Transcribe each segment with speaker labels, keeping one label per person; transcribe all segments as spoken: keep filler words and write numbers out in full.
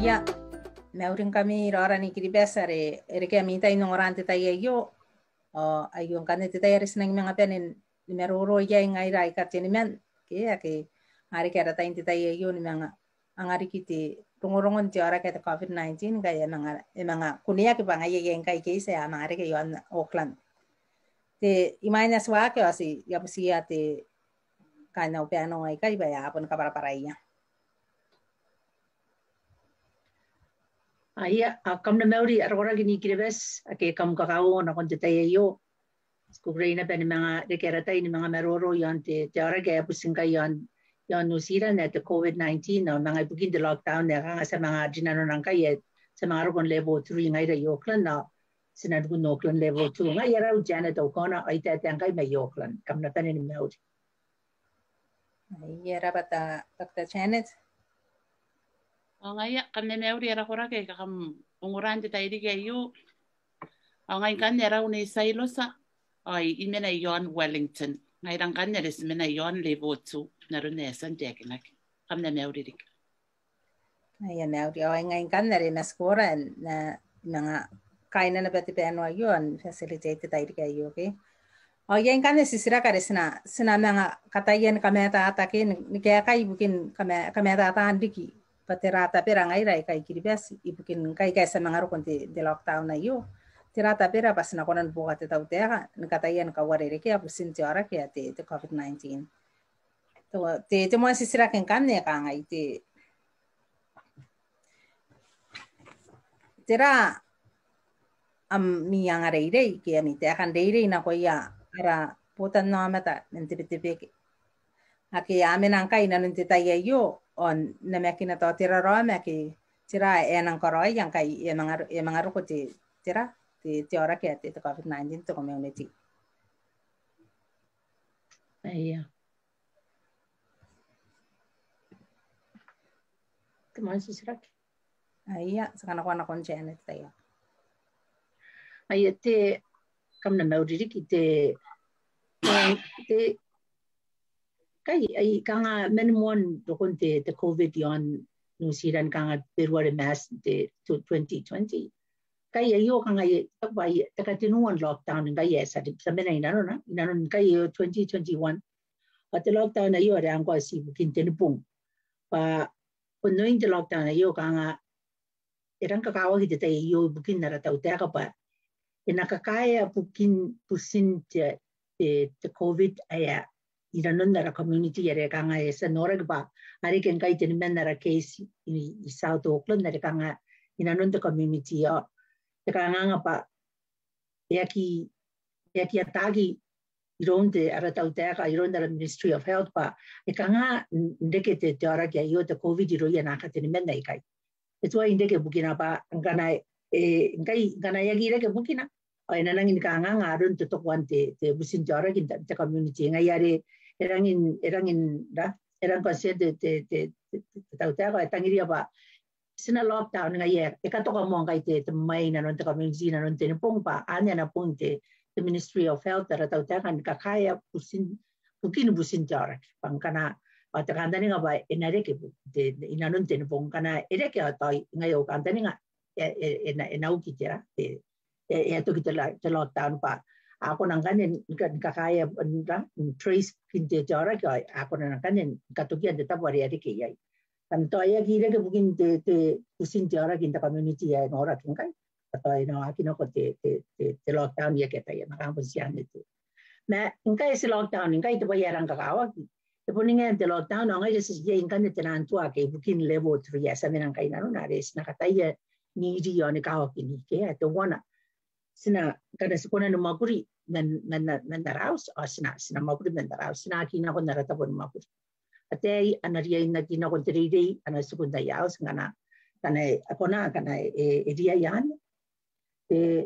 Speaker 1: Nakoia, naurin kami rara ni Kiribati, erike amita inong orante tayo yo, ayun kanit tayo rin ng mga penin, ni meruro ya ngkai rai katiniman, kaya ke hari kaya tayo tayo yo ni mga ang hari kiti tungurongon ti ora kaya COVID nineteen kaya mga mga kunia ke bang ay ngkai case ya mga hari kaya yon Auckland. Te imanya swa ke asi ya psia te kana upiano ay kay baya apon kapara-paraya.
Speaker 2: Iya, kam na Maori arora gini Kiribati, ake kam kakao na konti tayo yo. Skugrei na pa ni mga rekeratay ni mga maroro yon te te ora kaya pusing kayo yon yon nusira na te COVID nineteen na mga bugin de lockdown na kanga sa mga dinano ng kaya sa mga rokon level three ngay da Auckland na sinadgun Auckland level two ngay yara u Janet O'Connor ay tatang kay may Auckland kam na pa ni Maori.
Speaker 1: Ay yara bata Doctor Janet.
Speaker 3: O ngaya kami Maori ara kora kay kakam unguran ti tayo di kayo. O ngay kan yara unay Sailosa ay imena yon Wellington. Ngay rang kan yara imena yon level two naroon na san dekinak. Kam na Maori dik.
Speaker 1: Ay Maori o ngay kan na rin na skora na mga kain na Betebeke yon facilitate tayo di kayo, okay? O yan kan sisira ka rin sina sina mga katayan kameta atakin ni kaya kay bukin kameta atahan diki. Patirata pera ngai rai kai Kiribati ibukin kai kai sa mga rokon ti de lockdown na yo tirata pera pas na konan buka ti tau tera nakatayan ka warere kaya pusin ti ora kaya ti ti COVID nineteen to ti ti mo sisira ken kan ne ka ngai ti tera am mi yang reirei kaya mi te kan reirei nakoia ara botanaomata nenti Betebeke aki amen ngkai nanun ti tayo yo on namakina to raraoma ki Tera anang karaoia ngkai e manga e manga roko ti Tera ti ti aoraki ti COVID nineteen to community.
Speaker 2: Iya. Teman sisirak.
Speaker 1: Iya, sakana ko na kon Janet tayo.
Speaker 2: Iya te kam na Maori ki te te kai ai kanga menmon dokon te te COVID yon nusiran kanga perware mass te twenty twenty kai ayo kanga ye tabai takatinuan lockdown ngai sa sa mena inano na inano kai twenty twenty-one at the lockdown ayo re angko si bukin tenpung pa punoin the lockdown ayo kanga erang kakao hite te yo bukin nara tau te pa inakakaya bukin pusin te te COVID aya inanon nara community yare kanga esa norag ba ari ken kai ten men nara case i South Auckland nara kanga inanon the community ya te kanga nga pa yaki yaki atagi ironde ara tau te ka ironde ara Ministry of Health pa e kanga ndeke te te ora kia yo te COVID iro ya naka ten men nai kai it's why ndeke bukina pa ngana e ngai ngana yaki reke bukina ai nanang in kanga nga arun te tokwan te te busin te ora kinta te community ngai yare erangin erangin da erang consent te te tau te ka tangiria ba sina lockdown ngai e ka toka mo ngai te te mai na non te community na non te pong pa anya na pong te the Ministry of Health ra tau te kan ka kaya busin bukin busin te ora pangkana o te kanda nga ba enare ke te ina non te pong kana ere ke atoi ngai o kanda nga e e na uki tera te e to ki te lockdown pa ako nang kanin kakaya nda trace kinte jara ka ako nang kanin katukian de tabari ari ke yai kan to ya gire ke mungkin te te usin jara kinta community ya ngora kin kai atau ina akino ko te te te lockdown ya ke ta ya nakang posian itu na ngkai si lockdown ngkai te bayarang kakawa te puninga te lockdown ngai just ye ingkan te nan tua ke mungkin level three ya sa menang kai na na res na kataya ni ri yo ni kawa kini ke te wana sina kada sekona no makuri dan dan dan daraus o sina sina makuri dan daraus sina kina ko narata bon makuri ate anaria ina kina ko reirei ana sekunda yaus ngana kana akona kana e dia yan e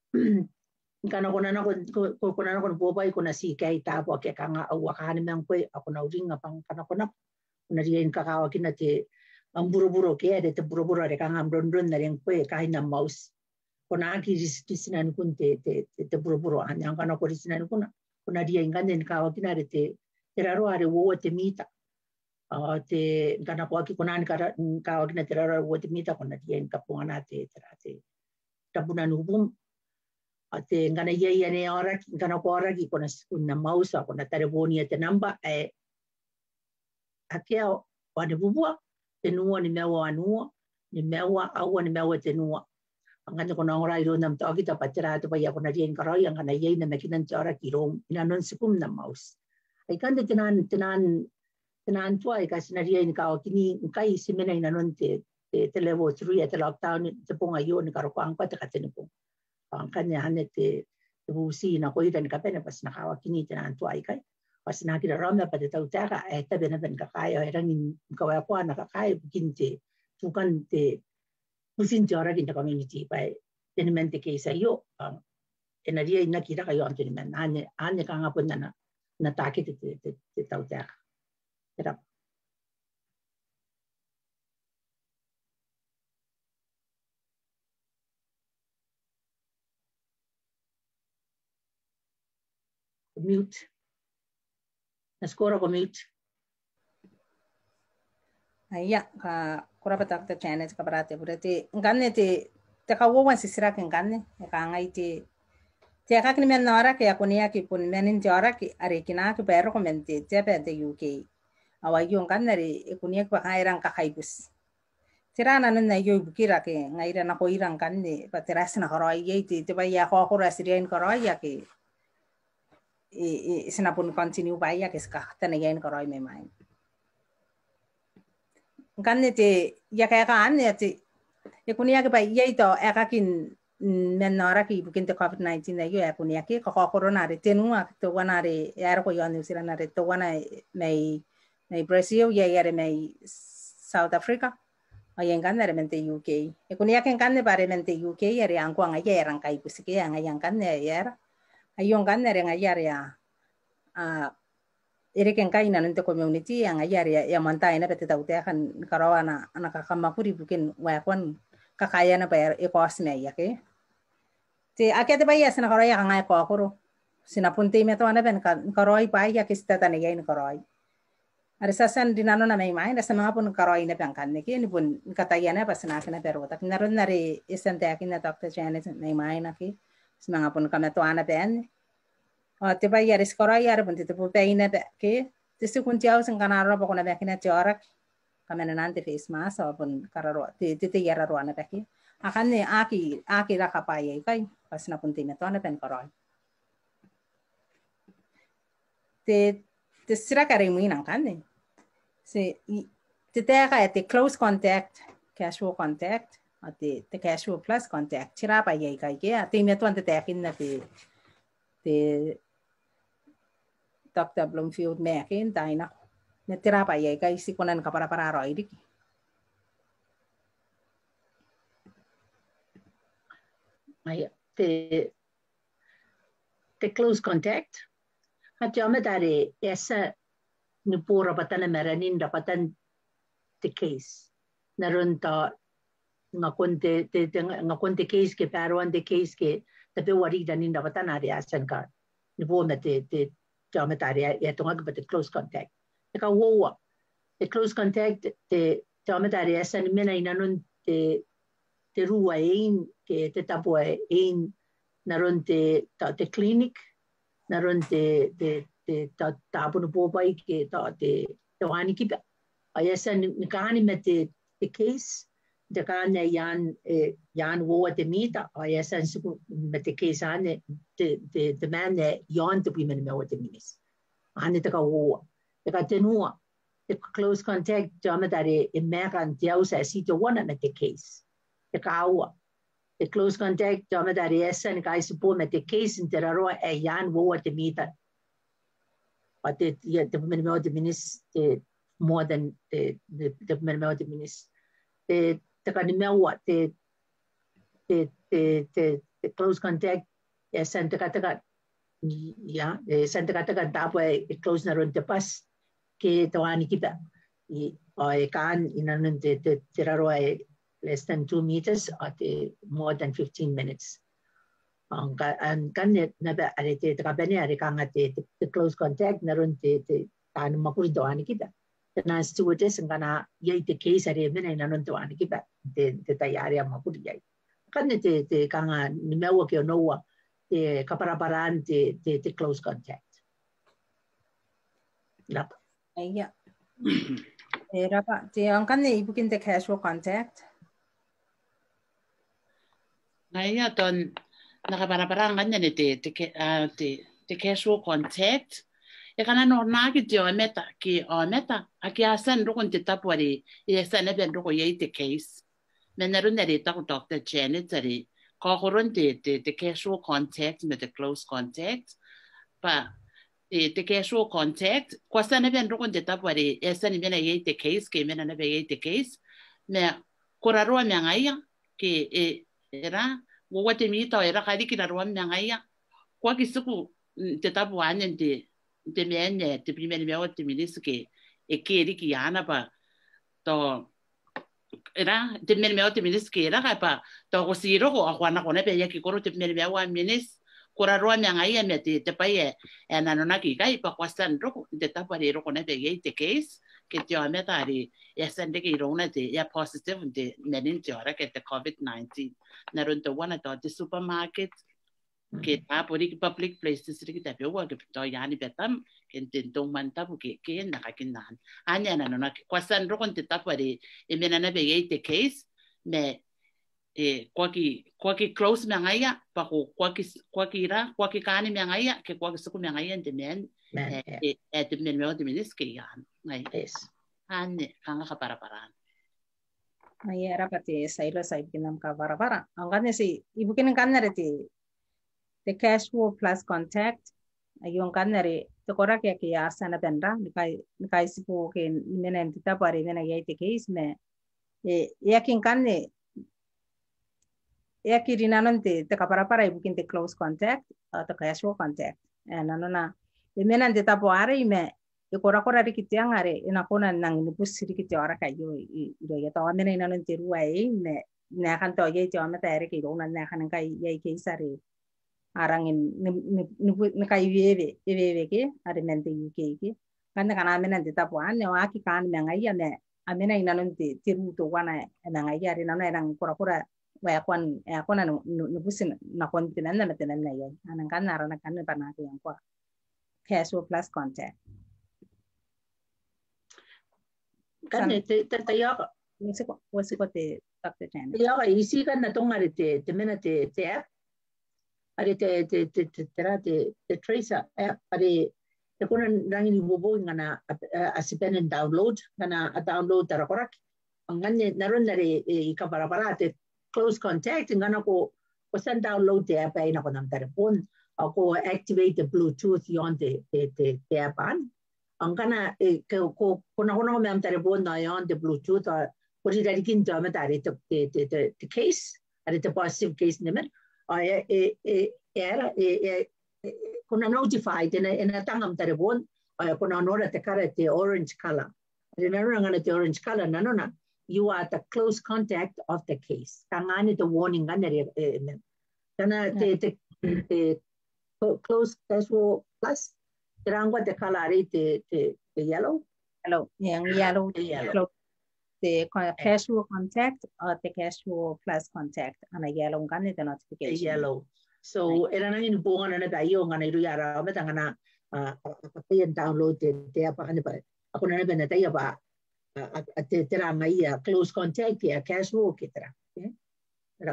Speaker 2: kana kona na ko kona na ko bobai kona si kai ta po ke kanga au akane mang koi akona uringa pang kana kona anaria in kakawa kina te amburu-buru ke ade te buru-buru re kanga amron-ron na ring koi kai na mouse kona ki risinan kun te te te buru-buru anya kana ko risinan kun kuna dia ingane ka wakina te te raro are wo te mita Uh, te kana ko ki kona ka ka na te rara o te mita kona te en kapunga na te tera te tapuna nubum a te ngana ye ye ne aoraki ngana ko aoraki kona na mausa kona tarevonia te namba e akea o ne bubua te nua ni mewa anua ni mewa au ni mewa te nua ngana kona ora i rona mta kita patera te pai kona rien karaoia ngana ye na makina te aoraki rom ina non sikum na maus ai kande tenan tenan tenan tua i ka sinaria ni ka o kini ngkai si mena ina non te te, te level three at the lockdown te ponga yo ni ka ro kwang pa te ka tene po ang kanya hane te te busi na ko ita ni ka pena pas na ka o kini tenan tua i kai pas na ki roma pa te tau tera e te bena ben ka kai o rangi ka wa kwa na ka kai kin te tukan te busin te ora ki te community pa tene men te ke sa yo e na ria ina ki ra ka yo ante men ane ane ka nga pona na na ta ki te te te tau tera Tera. Mute. Na skora ko mute.
Speaker 1: Iya, ka kura patak te channel ka parate burete nganne te te ka wo wan sisira ke nganne ka ngai te te ka kini men nora ke akunia ki pun menin te ora ki are kina ki pero ko men te te pe te U K awa yo nganne re ekunia ka kairan ka kaibus tirana nan na yo bukira ke ngaira na ko iran kanne pa teras na koroi ye te te ba ya ko ko rasirien koroi ya ke e sinapun continue ba ya ke ska tane yen koroi me mai kanne te ya ka ka anne te ekunia ke ba ye to akakin men nora ki bukin te COVID nineteen na yo ekunia ke ko ko corona re tenua to wana re ya ko yo ni sirana re to wana mai mai Brazil ya ya re mai South Africa ayen kan re mente U K ekunia ke kan ne bare mente U K ya re angko nga ya ran kai pusike ya nga yang kan ne ya ayon kan re nga ya ya a ere ken kai na nte community yang ayar ya ya mantai na bete taute kan karawana ana ka kamakuri bukin wa kon kakaya na bayar e kosme ya ke te akete baya sina karaya kan ai ko koro sina punte me to ana ben kan karoi pai ya kista tane ya in karoi are sasan dinano na mai mai na sama pun karoi na ben kan ne ke ni pun kataya na pasna kana pero tak naron nare isante akin na doctor chane mai mai na ke semanga pun kame to ana ben o te bai ya riskoroi ya pun te pu pe ina ke te su kun tiao sen kana ro ko na be kina tiarak kamena nante face mask o pun kararo te te te yara ro ana be ke akan ne aki aki ra kapai kai pas na pun te me to na ben koroi te te sira kare mu ina kan ne se te te ka te close contact casual contact o te te casual plus contact sira pa ye kai ke te me to ante te kin na te te Doctor Bloomfield mekin taina ne terapa ye kai sikonan ka para para roi dik
Speaker 2: Ai te te close contact ha jama dare esa ni pura batana meranin dapatan te case narunta ngakonte te ngakonte case ke paruan te case ke te wari danin dapatan area sanka ni bona te te jama dare ya tonga ke close contact te ka wo te close contact te jama dare esa ni mena inanun te te rua ein ke te tapu ein naron te te clinic naron te te te tapu no popai ke ta te te wani ki ai esa ni kani me te te case te kani yan yan wo te mita ai esa me te case ane te te te man yan te pimen me te minis ane te ka wo te ka tenua te close contact jama dare e mekan te ausa si te wana me te case te kaua te close contact jama dare esa ni kai supo me te case in Tera e yan wo te mita pa te te pimen me te minis te more than te te pimen me te minis te te ka ni mewa te te te te te close contact esa te ka te ka ya esa te ka te ka tapo e close na ron te pas ke te wani kita i o e kan inanun te te Tera e less than two meters or te more than fifteen minutes. Ang kan kan na ba are te te kabene are kanga te te close contact na ron te te tan makuri doani kita. tena stewardess ngana yai te case are mena ina non tuani ki ba te te tai area ma puri yai kane te te kanga ni meua ke noa te kaparaparan te te te close contact lapa
Speaker 1: Iya. Era pa te angkane ibukin te casual contact.
Speaker 3: Ngai ton nakaparaparang kanya ni te te te te casual contact. E kana no na ki te o meta ki o meta a ki asan ro kon te tapori e san e ben ro ko ye te case. Men ro ne re ta ko doctor Janet ari ko horon te te te casual contact me te close contact pa e te casual contact ko san e ben ro kon te tapori e san e ben ye te case ke men na be ye te case me ko ra ro me ngai ke e era wo wate mi ta era ka di ki ra ro me ngai ko ki suku te tapu ane te te mene te primene me o te ministro que e que ele que ana pa to era te mene me o te ministro que era pa to ko siro ko akwana ko ne pe ya ki ko te mene me o ministro ko ra ro me ngai me te te pa ye ana no na ki kai pa kwastan ro te tapa ro ko ne pe ye te case que te o me ta ri ya san de ki ro na te ya positive te mene te ora que te COVID nineteen na ro te wana to te supermarket ke ta pori ki public places ri ki ta pe wa ke to yani betam ke tin tong man ta ke ke na ka kin nan anya na no kwa san ro kon te ta pori e mena na be ye te case me e kwa ki kwa ki close me ngaya pa ko kwa ki kwa ki ra kwa ki kani me ngaya ke kwa ki su me ngaya te men e e te men me o te minis ke yan ngai
Speaker 2: yes
Speaker 3: ane kanga ka para para
Speaker 1: Ai era pa te Sailosa ibinam ka para para. Angkane si ibukin kanare te the casual plus contact ayong kanare te kora ke ke asana benda nikai nikai sipo ke mena entita pare mena yai te case me e yakin kanne yaki rinanon te te kapara para ibukin te close contact atau casual contact nanona e mena entita pare me e kora kora rikitiang are ina kona nang nipus rikiti ora kayo i do ya to mena inanon te ruai me na kan to yai te amata ere ke do na na kan kai yai case are arangin nikai vive vive ke are mente U K ke kan kana mena te tapuan ne aki kan menga ia ne amena ina non te tiru to wana menga ia re nana erang pura pura wa kwan e kona no busin na kontinent na meten na ia anan kan arana kan pa na yang kwa casual plus contact
Speaker 2: kan te te te ya
Speaker 1: wasi ko wasi ko te doctor Chen
Speaker 2: ya isi kan na tongare te te mena te te are te te te te tera te te tracer app are te kona rangi ni bobo ngana asipen download ngana a download tara korak ngane naron nare i ka para para te close contact ngana ko ko send download te app ai na ko nam telefon ko activate the bluetooth yon te te te te app an ngana ko ko kona kona me am telefon na yon the bluetooth ko ri dari kin ta mata re te te te case are te positive case nemer I era kuna notified in a in a tangam telefon I kuna nora te kare te orange color remember ngana te orange color nanona you are the close contact of the case tangani the warning ngana kana te te close casual plus terangwa te color te te yellow
Speaker 1: hello yang yellow yellow the casual contact or the casual plus contact ana yellow ngane the notification
Speaker 2: yellow so era nang ni bunga na da yo ngana ru yara meta ngana a pay download te te apa ane ba ako na na ta ya ba a te tera ngai a close contact ya casual kitara era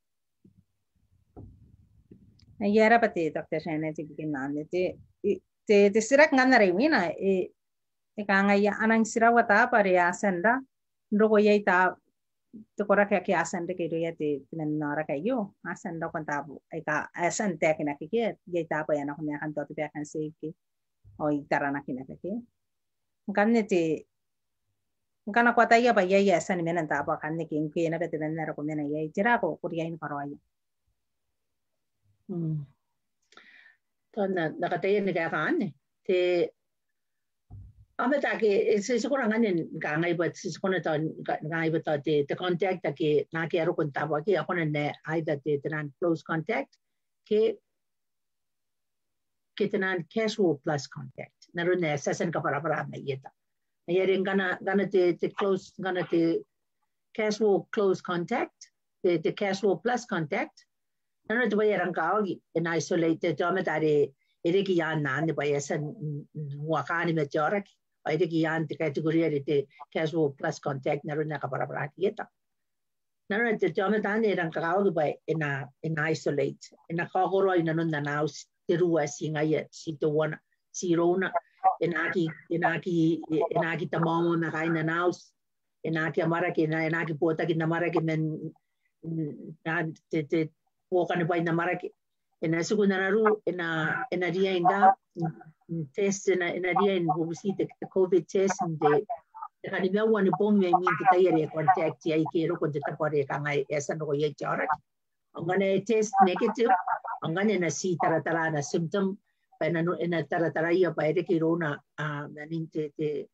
Speaker 1: yara pati doctor Shane ti bikin nane te te te sirak ngana re mina e e kanga ya anang sirawata pare asanda roko yai ta to kora ke ke asan de ke ro ya te men nara ka yo asan do kan tabu ai ka asan te ke na ke ke yai ta pa ya na ko me kan to te kan se ke oi tarana ke na ke kan ne te kan ko ta ya ba yai asan men ta pa kan ne ke ke na te men na ko me na yai jira ko ko yai paro ai
Speaker 2: hmm tana nakataya ni ka kan te ameta ke se se kora ngane ngai but se kona ta ngai but te te contact ke na ke ro kon ta ba ke akona ne either te tenan close contact ke ke tenan casual plus contact na ro ne sasan ka para para me yeta Ayarin gana gana te te close gana te casual close contact, te te casual plus contact. Nana te bayar ang kaogi in isolate te jama tare ereki yan nan te bayar san wakani me jorak. Ereki yan te kategoria te casual plus contact naru na kapara kita. Nana te jama tane ang kaogi bay ina in isolate. Ina kagoro ina nun naus te rua singaya si te wana si rona. Enaki enaki enaki tamamo na kai na naus enaki amara ki na enaki pota ki na mara ki men na te te poka ni pai na mara ki ena suku na ru ena ena dia inga test ena ena dia in bubusi te COVID test de ka ni bia wani bong me min te tai re contact ai ke ro kon te tapore ka ngai esa no ye chara angane test negative angane na si tara tara na symptom na ena tara tara ia pa ere ki rona a nanin te te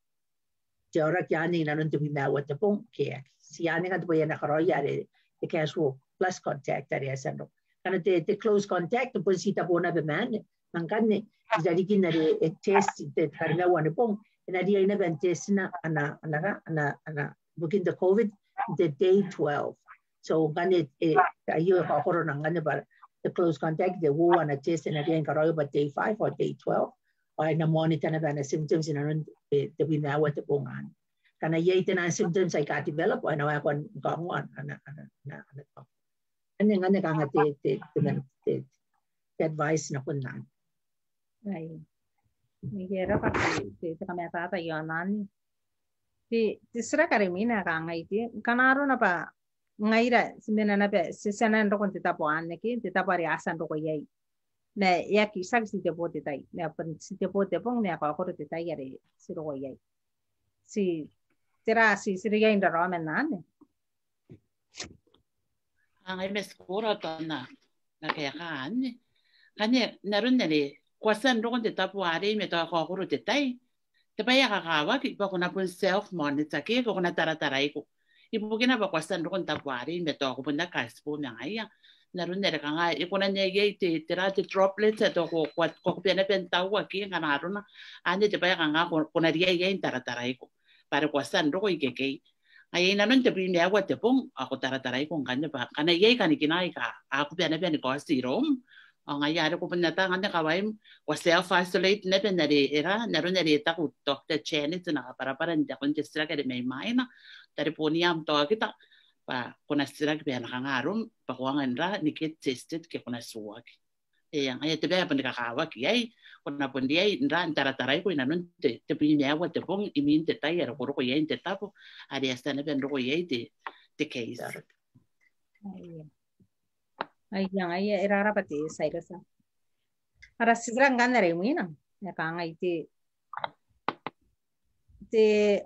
Speaker 2: te ora ki ani na non te bina wa te pong ke si ani ka te poia na karaoia re te casual plus contact are asano kana te te close contact po si ta bona be man mangane ti dari ki na re test te karna wa ne pong ena dia ina ben test na ana ana ana ana booking the COVID the day twelve so gane e ayo ka corona ngane ba the close contact, the who and a test and again karaoia day five or day twelve, or in the monitor and symptoms in a the we now at the bongan. Can I yet and symptoms I got develop or no I want gone one and and then I'm going to take the advice na kunan.
Speaker 1: Ay. Migera pati te kami tata yonan. Ti tisra karimina ka ngai ti kanaro na pa ngaira simena na pe sisana ndo kon tita po anne ki tita pari asan ro ko yai me ya ki sak si te po tai me pan si te po te pong me ka ko te tai yare si ro ko yai si tera si si yai ndo ro men nan
Speaker 3: ang mes kura to na na kaya ka anne kanya narun nere kwasan ro kon tita po are me to ko ko te tai te pa ya ka ka wa ki pa ko na pun self monitor ki ko na tara tarai ko ibu kena ba kwasan rokon tapuari me to ko bunda kaspo na ngaya naru nere ka ngai iko na nyege te tera te droplets to ko ko ko pena pen tau aki ngana aruna ande te ba ka nga ko na ria ye tara tara iko para kwasan roko ike ke ai na non te bi me agua te pong ako tara tara iko ngane ba kana ye ka ni kinai ka ako pena pen ko sirom ngai ya ko bunda ta ngane ka waim ko self isolate ne pen nere era naru nere ta ko doctor chenet na para para nda kon te stra ka de mai mai na dari poniam to kita pa kona sira ke na ngarum pa kuangan ra ni ke tested ke kona suak e yang ay tebe pa ka kawa ki ay kona pon dia ra antara tarai ko ina non te te pi me agua te pon imin te tai ro ko ye te tapo ari hasta ne ben ro ye te te case
Speaker 1: ay yang ay era ra pati Sailosa ara sidra ngandare muina ya ka ngai te te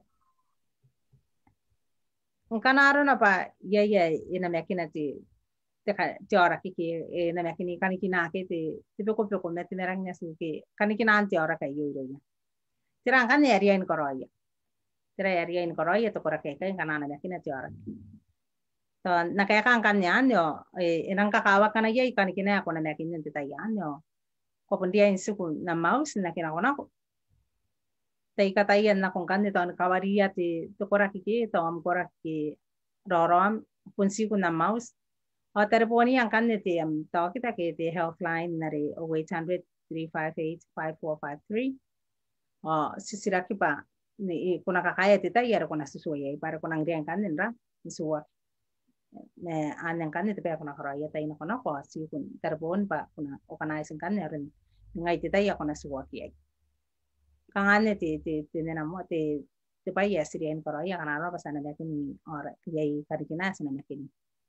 Speaker 1: kanaro na pa ya ya ina makina ti te te aoraki ki ina makini kanikina ke te te peko peko me te merang nyasu ke kanikina anti aoraka yo yo ya tira kan area in karaoia tira area in karaoia to kora ke kai kanana makina ti aoraki to na kaya kan kan yan yo inang kakawa kana ya kanikina ako na makina ti tayan yo ko pundia in suku na mouse na kina ko na ko tai katayan na kung kanito ang kawaria ti to kora kiki to am kora ki raraoma punsi ko na mouse o telefoni ang kaniti am to kita ke ti health line na re o eight hundred, three five eight, five four five three o sisira ki pa ni kuna kakaya ti tayar ko na susuya para ko nang riyan kanin ra suwa me anang kaniti pa ko na karaya tay na ko na ko si kun telefon pa kuna o kanaisin kanin rin ngai ti tayar ko na suwa ki kangane ti ti ti namo ti ti pa ya sirian pero ya kanaro pa sana natin or yay karikina sana natin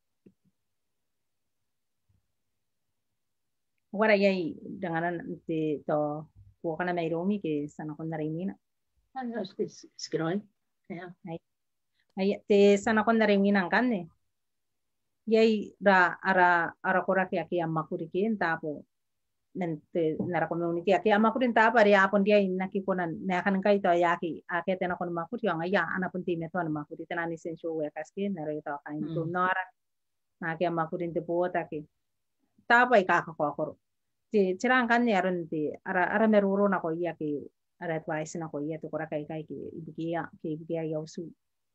Speaker 1: wala yay dengan ti to ko kana may romi ke sana kon na rin na
Speaker 2: ano is skroy yeah
Speaker 1: ay ay ti sana kon na rin ang kanne yay ra ara ara kora kya kya makurikin tapo nente nara community aki ama kurin ta pare apon dia nakikunan na kan kai to yaki ake tena kon makuri nga ya ana pun time to na makuri tena ni senso we kaske nara to kain to nora na ke ama kurin te bota ki ta pai ka ka ko ko ti chirang kan yaron ti ara ara meruro na ko yaki advice nakoia to kora kai kai ki ibigia ki ibigia yosu.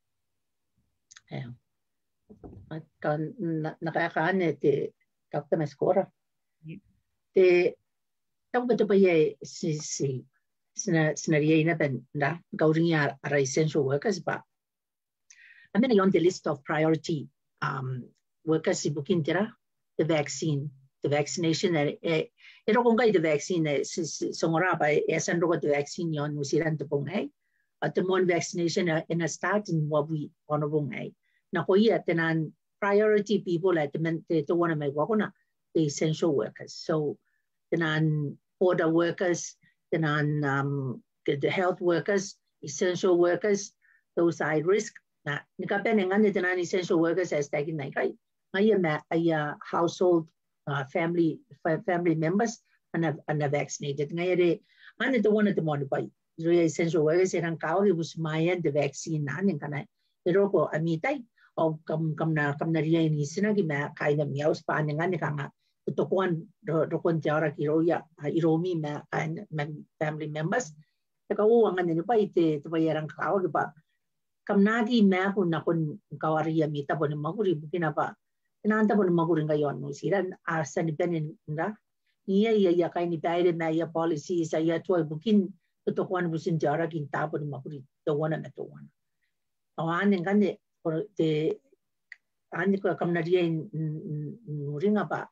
Speaker 2: Yeah. Kan nakakaane te kapta meskora. Te tau beto pa ye si si sina scenario na ben da gauringa ara essential workers ba. I'm going on the list of priority um, workers in Tera, the vaccine, the vaccination. Eh, ero kung kay the vaccine eh songora pa esan ro the vaccine yon musiran to pong ay. At the mon vaccination in a start in what we on pong ay. Nakoia tenan priority people at the men to want to make wakona the essential workers. So tenan border workers, tenan um the health workers, essential workers, those high risk. Na nikapen nga ni tenan essential workers as taking na kay ngayon na ay household uh, family family members and and vaccinated ngayon ano the one at the one by really essential workers erang kao was mayan the vaccine na ning kana roko amitay o kam kam na kam na riya ni sinagi ma kay na miyaus pa nga ni kanga tutukuan rokon Tera karaoia iromi ma family members takau ang ano pa ite tubayarang kao ba kamnagi me ako na kun kawaria mita po ni maguri bukina pa inanta po ni maguri ngayon no siran asa ni penin nda niya iya iya kay ni bayre na iya policy sa iya toy bukin tutukuan busin Tera kinta po ni maguri the one na to one awan nga ni te ani ko kamnaria nuringa pa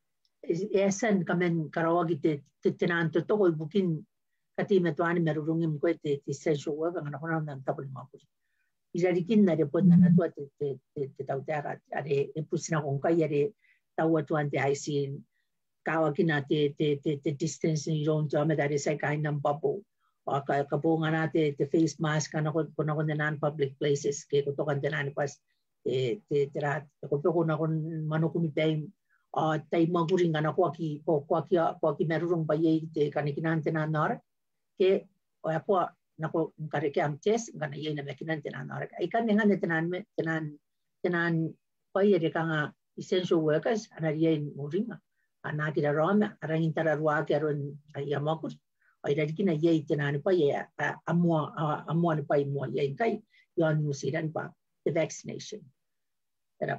Speaker 2: esan kamen karaoke te tenan to to bukin kati metwani merurungim ko te essential work nga na nang tapol ni maguri Izarikin na report na natua te te te tautera are epusina kung kaya re tawa tuan te aisin kawakina te te te te distance ni ron jama dari sai kain nam papo o ka kapo ngana te te face mask kana ko kono ko nan public places ke ko to kan nan pas te te tera ko to ko na kon manukumi time o tai maguri ngana ko ki ko ko ki ko ki merurung baye te kanikinan te na nor ke o apo nako kareke am ches ngana ye na makinan tenan arek ikan dengan tenan tenan tenan paye de kanga essential workers ana ye muringa ana kira roma arang intara ruwa keron ay amakur ay dadikina ye tenan paye amwa amwa ni paye mo ye kai yon musiran pa the vaccination era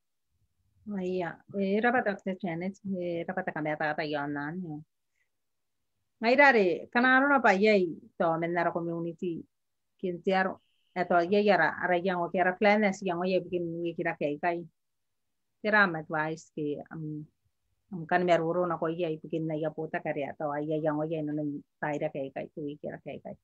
Speaker 1: Iya, era pa Doctor Janet, era pa kami ata ata yon nan. Ngairare kanaro na pa yai to menara community kintiaro eto yayara ara yang o kera planes yang o ye bikin ngi kira kai kai tera ma advice ke am am kan meruro na ko yai bikin na ya pota kare ato ay yang o ye no taira kai kai tu kira kai kai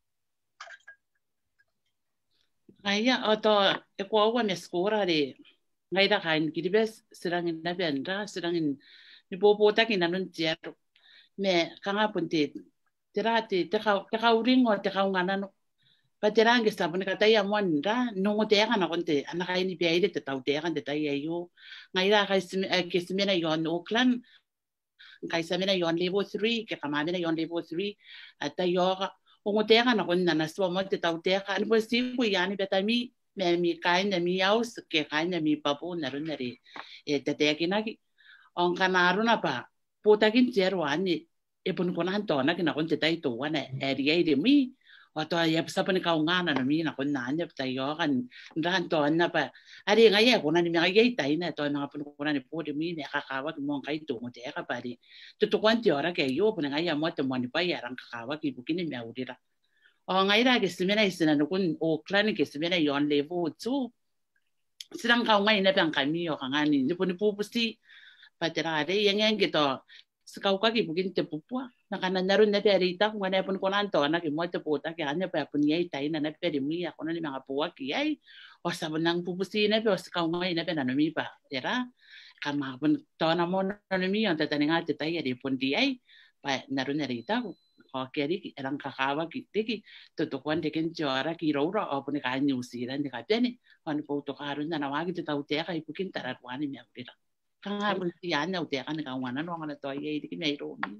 Speaker 3: Aya oto e ko wa meskora de ngaira kain kiribes sirangin na benda sirangin ni bobo ta kinanun tiaro me kanga punte terate te kau te kau ringo te kau ngana no pa terange sta pone kata ya monda no te kana konte ana kai ni beide te tau te kan te tai yo ngaira kai ke semena yo no clan kai semena yo level three ke kama mena yo level three ata yo o te kana kon na so mo te tau te kan po si ku yani betami me mi kai na mi aus ke kai na mi papu na ru na re e te te kinaki on kana runa pa potakin zero ani e pun konan to na kina kon te tai to wana e ri de mi o to ya sa pun ka ngana na mi na kon na nya tai yo kan ran to na pa ari nga ye konan mi ga ye tai na to na pun konan ni po de mi ne ka ka wa mo kai to mo te ka pa ri to to kwan ti ora ke yo pun nga ya mo te mo ni pa ya ran ka ka wa ki bu kini mi audira o nga ira ke simena isina no kun o clan ke simena yon level two sidang ka ngai na bang kami yo kangani ni pun pu pu si paterare yang yang gitu sekau kaki mungkin tepupua nak kana narun na perita kung ano pun konan to na kimo te puta kaya anya pa pun yai tai na na peri mi ako na ni mga puwa kiyai o sabon nang pupusi na pe o sekau ngai na pe na mi pa tera kama pun to na mo na mi on tatani nga te tai ri pun diai pa narun na rita ko o keri erang kakawa ki tiki to to kwan te ken jora ki ro ro o pun ka New Zealand ka teni on po to karun na na wagi te tau te ka ipukin taratwani mi apira kanga pun tiyan na utek kan kawan ano ang nato ay di kinayro ni.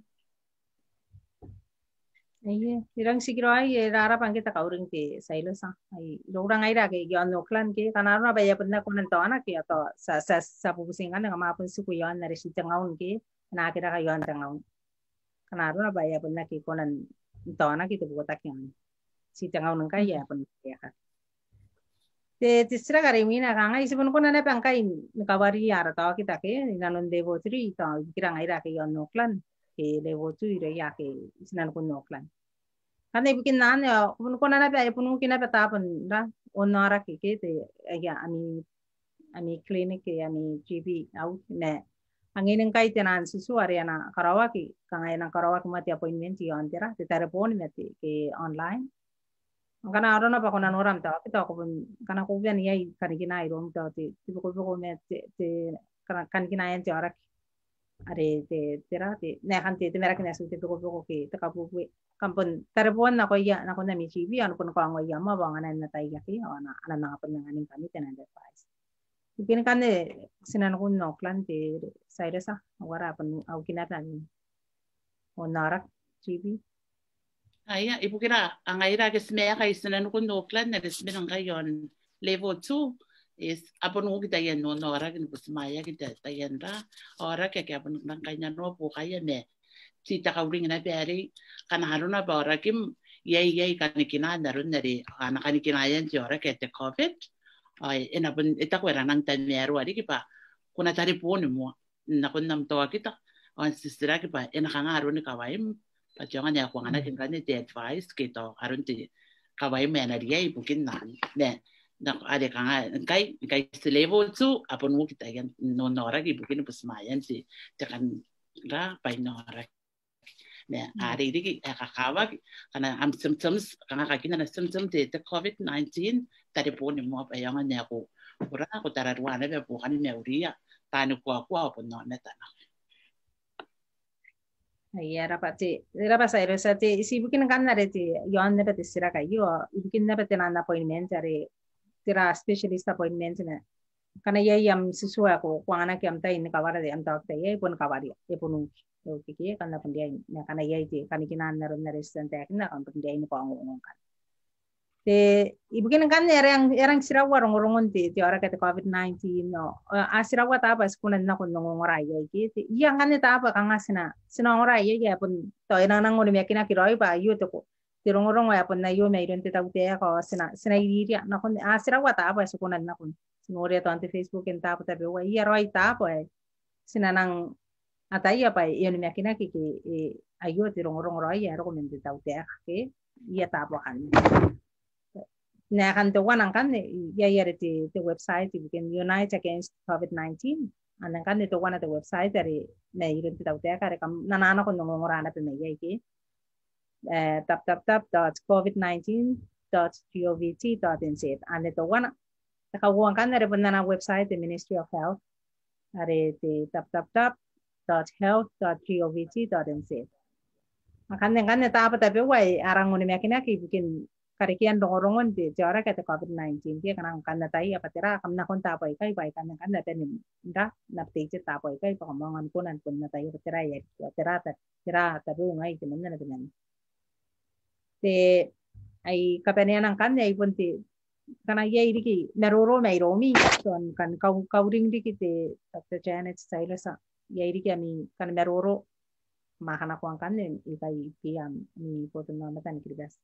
Speaker 1: Iya, irang siguro ay rarapan kita kauring ke Sailosa. Ay lorang ay ra ke yon no clan ke kanaro na baya pun na kunan to anak ke ato sa sa sa pupusingan nga mapun su kuyon na resi tangaun ke na kira ka yon tangaun. Kanaro na baya pun na ke kunan tona kita buat takyan si tengah ngkai ya pun ya kan te tisra kare mina kanga isipun ko na pangkai nikawari yara tahu kita ke nanon devo tri tahu kira ngai ra ke yon noklan ke devo tu ire ya ke sinan ko noklan karena bikin nan ya pun ko na pa pun kina pa tapon ra onara ke ke te ya ani ani klinik ke ani G P au ne angin ngai tenan susu ariana karawaki kanga na karawaki mati appointment yon tera te telepon mati ke online karena arona pa konan oram ta kita ko kana ko bian yai kan kina irom ta te tipo ko ko me te kan kina yan te arak are te tera te ne kan te te mera kina su te ko ko ke te ka bu kampun telepon na ko ya na ko na mi cibi an pun ko ang ya ma bangan na tai ya ki ana ana na pa nganing kami tenan advice ikin kan ne sinan ko no klan te Sailosa wara pun au kina pa ni onarak cibi
Speaker 3: Aya, ibu kira angaira ke smea kai sinan ko no plan na resmen ngai yon level two is apon ngo kita yan no no ara kin busmaya kita tayan ra ora ke ke apon nang kanya no po kaya me si ta ka ring na beri kana haruna ba ora kim yai yai kan kina narun nari ana kan kina yan ti ora ke te covid ai ena pun eta ko era nang tan meru ari ki pa kuna tari po ni mo na kun nam to kita on sistera ki pa ena kanga haruna ka waim Pajangan ya aku anak tinggal ni advice kita harun ti kawai mena dia ibu kinan ne nak ada kanga ngkai ngkai level tu apa nu kita yang nonora ibu kin pesmayan si tekan ra pai nora ne ada ini kakawa karena am symptoms kanga kakina na symptom de COVID nineteen tadi pun mo pajangan ya aku ora aku tararuan be bukan ni uria tanu ku aku apa no neta
Speaker 1: Iya, rapat sih, rapat saya rasa sih, si bikin kan ada sih, yon dapat istirahat kayu, bikin dapat tenan appointment cari, tera specialist appointment nih, karena ya yang sesuai aku, kuang anak yang tahu ini kawar ada yang tahu tahu ya pun kawar ya, ya pun oke kiki, karena pun dia, karena ya itu, karena kita naruh naruh sentek, nah kan pun dia ini kuang ngomong kan. Te ibu kan kan orang orang sirawa orang orang ti ti orang kata COVID nineteen no a sirawa ta apa sekunan na kun ngong orai ya gitu iya kan ta apa kang asina sina orai ya ya pun to ina nang ngoni yakina kiroi ba yu to ko ti rong rong ya pun na yu me iron ti ta te ko sina sina iri ya na kun a sirawa ta apa sekunan na kun sinore to ante Facebook en ta apa ta be wa iya roi ta apa sina nang ata iya pa iron yakina ki ki ayu ti rong rong roi ya ro men ti ta te ke iya ta apa kan Nah kan tuh kan kan ya ya di di website bikin Unite Against COVID nineteen, anang kan itu kan ada website dari nah itu kita udah kan rekam nana anak kon ngomong orang apa nih ya iki, tap tap tap dot covid nineteen dot gov dot n z, ane itu kan kalau kan ada penana website di Ministry of Health, ada di tap tap tap dot health dot gov dot n z. Makanya kan itu apa tapi wah orang mau makin lagi bikin karikian dongorongon di jara kata COVID nineteen dia karena kan datai apa tera kam na kon tapoy kai bai kan kan data ni nda na page tapoy kai pamangan kunan kun na tayo tera ya tera tera tapi ngai temen na temen te ai kapanian kan ai pun ti karena ya ini ki naroro mai romi son kan kau kauring di kite Doctor Janet Sailosa ya ini ki ami kan naroro makana kuang kan ni ikai piam ni botanaomata ni kiribas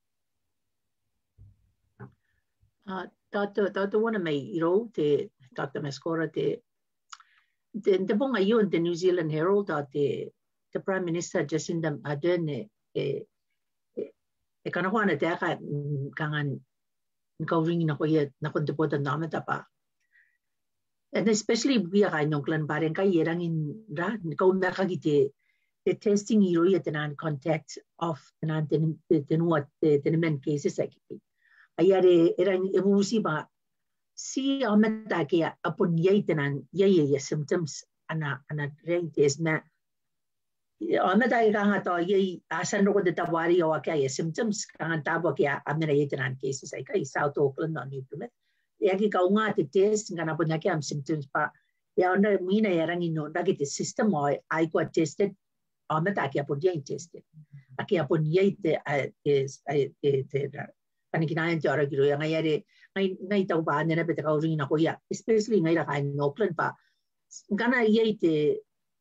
Speaker 2: Uh, Tato tato wana mai iro te tata Matikoora te te te bonga io the New Zealand Herald te the Prime Minister Jacinda Ardern e e e kana hoana te aka kangan ngauringi na koia na kon te botanaomata pa and especially we are in Auckland bareng kai erang in ra kau na ka te the testing iro ia te nan contact of nan te te nuat te te men cases aki ayare erang ebusi ba si amata ke apun yai tenan yai ya symptoms ana ana rentes na amata ka nga to yai asan ro de tawari o ka ya symptoms kan tabo ke amena yai tenan cases ai kai South Auckland no ni tume ya ki ka unga te test ngana punya ke am symptoms pa ya onda mina erang ino da ke system o ai ko tested amata ke apun yai tested aki apun yai te is te te kan kinayan ti ora giro yang ayare ngai ngai tau ba ne na pete ka uri na koia especially ngai ra kan Auckland pa kana yai te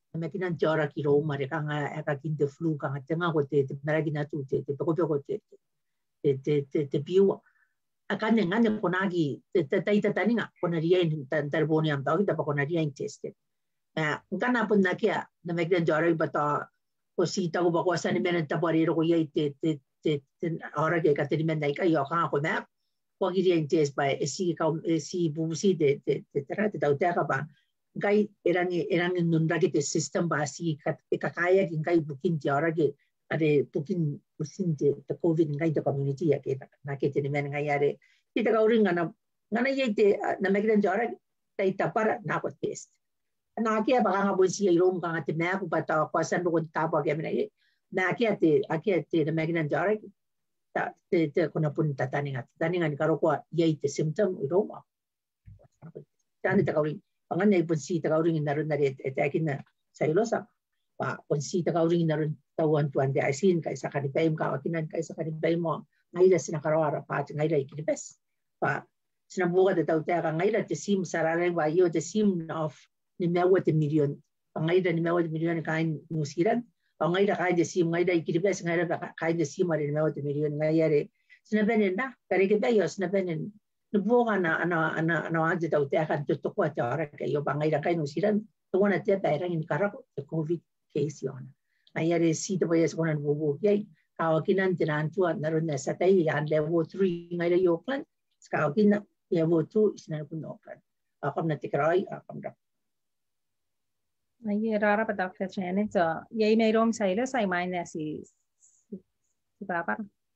Speaker 2: namakina te aoraki raraoma re kanga e ka kinte flu kanga te ngā ko te te maragina tu te te pokopoko te te te te te piua. A kane ngane konagi te te taita taninga kona riain tarboni am tau kita pa kona riain tested. Na ngana pun na kia namakina te aoraki bata ko si tago ba ko asani mena tapari roko iai te te te aoraki ka te mena ika i o kanga ko mea ko ki riain test ba e si ka e si bubusi te te te tera te tau teka ba ngkai erangi erangi nunraki te system ba si e kakaya ki ngkai bukin te aoraki are bukin busin te te COVID ngai te community ya ke na ke te mena ngai are ki te kauring ngana ngana iai te namakina te aoraki tai tapara na ko test. Na kia ba nga bonsi i rom ka te mea ku pata ko san ro ta pa ke mena na kia te akia te namakina te aoraki ta te te kona pun tataninga tataninga ni karoko iai te symptom i roma. Tani te kauring pangan nei bonsi te kauring na runa re te akina Sailosa pa bonsi te kauring na run tauan tuan de aisin kai sakani paim ka akina kai sakani paim mo ngai ra sina karawara pa ngai ra ikini bes pa sina buga te tau te ka ngai ra te sim sarare wa yo te sim of ni mewa te million ngai ra ni mewa te million kai musiran pa ngai ra kai te sim ngai ra ikini bes ngai ra kai te sim ari ni mewa te million ngai are sina benen da kare ke be yo sina benen no buga na ana ana ana anje tau te ka te to ko te ora ke yo pa ngai ra kai musiran to wana te pa rang ni karako te COVID case yon. Ai are si te boyes kona bubu yai ka kinan te ran tu na run sa tai yan level three ngai ra yo plan ska kina level two isna ku no plan. Akam na tikrai akam da.
Speaker 1: Ai rara pa doctor Janet so yai nei rom Sailosa ai mai na si si papa.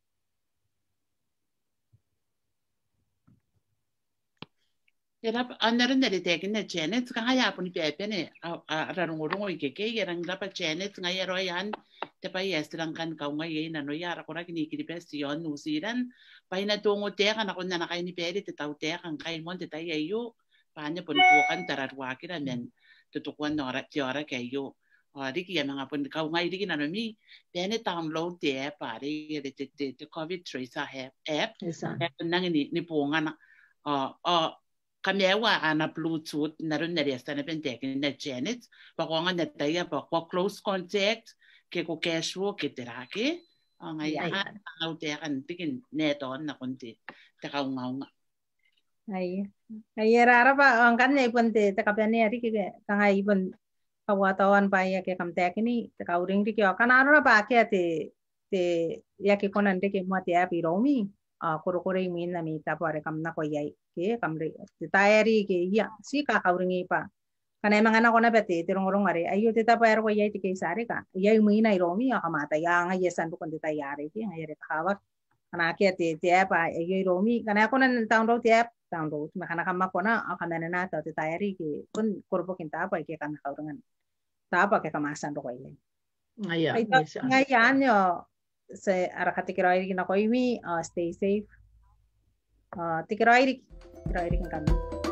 Speaker 3: Era andare nelle tecniche Janet ka haya puni pepe ne a rarungo i ke ke era ngapa Janet ngai ero yan te pa yes lang kan ka ngai na no yara kora kini ki best yon New Zealand pa ina tongo te kana konna na kai ni pere te tau te kan kai mon te tai ayo pa nya pun ko kan taratwa ki men te to kon ora te ora ke yo a riki ya nga pun ka ngai riki na no mi pene download te pa re te te te COVID tracer app app nang ni ni po ngana a a kamewa ana Bluetooth na rin na resta na pentekin na Janet bakonga na tayo pa ko close contact ke ko casual ke terake ang ay ang te kan tikin neto na kunti takaw nga
Speaker 1: ai ai rara pa ang kan nei pun te takapane ari ke kangai pun kawatawan pa ya ke kam tekini takauring ri ke kanaro pa ke te te ya ke konan de ke mo te api romi a korokore min na mi ta pare kam na ko yai ke kam re taeri ke ya si ka kauringi pa kana emang ana kona bete tirong-rong are ayo te ta pare ko yai te ke sare ka yai mi na romi a kamata ya nga yesan ko te tayare ke nga yare kawa kana ke te te pa ayo romi kana kona download te app download makana kama kona a kana na ta te taeri ke kun korbo kinta pa ke kana kauringan ta pa ke kamasan ro ko yai
Speaker 2: ngaya
Speaker 1: ngai anyo se arakati kirairi na koimi uh, stay safe uh, tikirairi kirairi kan